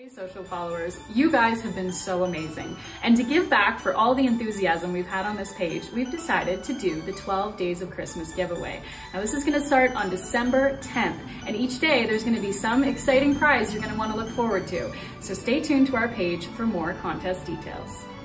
Hey social followers, you guys have been so amazing. And to give back for all the enthusiasm we've had on this page, we've decided to do the 12 Days of Christmas giveaway. Now this is gonna start on December 10th, and each day there's gonna be some exciting prize you're gonna wanna look forward to. So stay tuned to our page for more contest details.